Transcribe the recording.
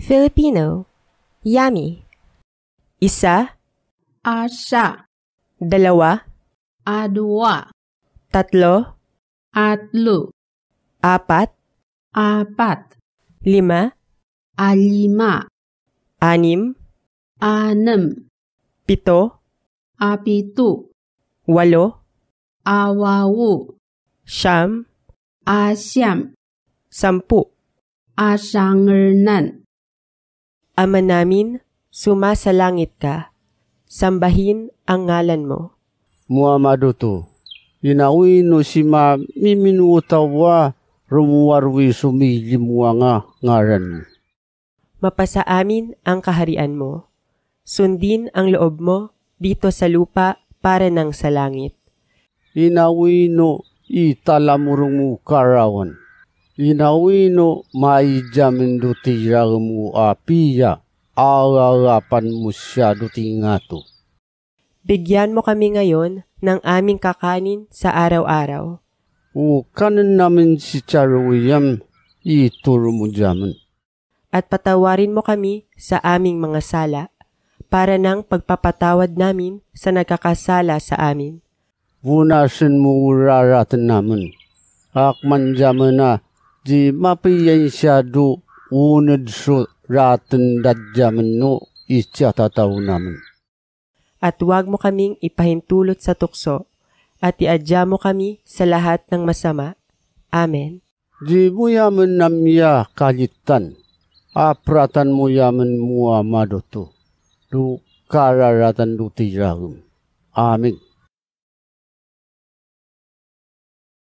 Filipino Yami. Isa, asa, dalawa, adua, tatlo, atlo, apat, apat, lima, alima, anim, anem, pito, apitu, walo, awawu, siyam, asyam, sampu. asangernan. Ama namin, sumasalangit ka. Sambahin ang ngalan mo. Muhammadu to. Inawi no si ma miminuutawa rumuwarwi sumilimuwa nga ngaran mo. Mapasa amin ang kaharian mo. Sundin ang loob mo dito sa lupa para nang sa langit. Inawi no italamurong mo karawan. Inawi no maijamin do tirang mo apiya. Agagapan mo siya do tingato. Bigyan mo kami ngayon ng aming kakanin sa araw-araw. O kanan namin si Charwiyam ituro mo jaman. At patawarin mo kami sa aming mga sala para nang pagpapatawad namin sa nagkakasala sa amin. Vunasin mo uraratan namin. Akman jaman na di mapiyan siya do unad so ratan dadyaman no isyatataw namin. At huwag mo kaming ipahintulot sa tukso at iadya mo kami sa lahat ng masama. Amen. Di mo yaman namya kalitan. Apratan mo yaman Muhammadu to. Do kararatan do tiragum. Amen.